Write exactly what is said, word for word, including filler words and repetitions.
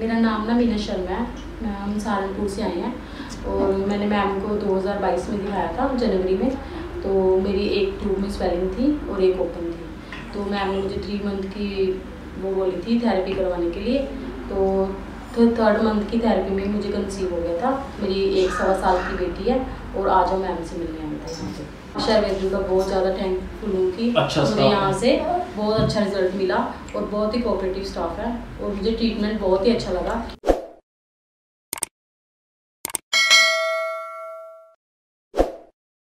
मेरा नाम ना मीना शर्मा है। मैं हम सहारनपुर से आए हैं और मैंने मैम को दो हज़ार बाईस में दिखाया था जनवरी में। तो मेरी एक ट्यूब में स्वेलिंग थी और एक ओपन थी। तो मैम ने मुझे थ्री मंथ की वो बोली थी थेरेपी करवाने के लिए। तो थर्ड मंथ की थेरेपी में मुझे कंसीव हो गया था। मेरी एक सवा साल की बेटी है और आज हम मैम से मिलने आए थे यहाँ पे। शर्वेंद्र का बहुत ज़्यादा थैंकफुल हूँ कि अच्छा मुझे यहाँ से बहुत अच्छा रिजल्ट मिला और बहुत ही कोऑपरेटिव स्टाफ है और मुझे ट्रीटमेंट बहुत ही अच्छा लगा।